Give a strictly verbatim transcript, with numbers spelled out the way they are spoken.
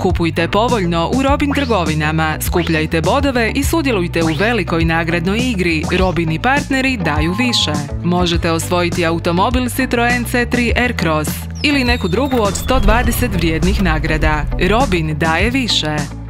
Kupujte povoljno u Robin trgovinama, skupljajte bodove i sudjelujte u velikoj nagradnoj igri Robini partneri daju više. Možete osvojiti automobil Citroen C tri Aircross ili neku drugu od sto dvadeset vrijednih nagrada. Robin daje više.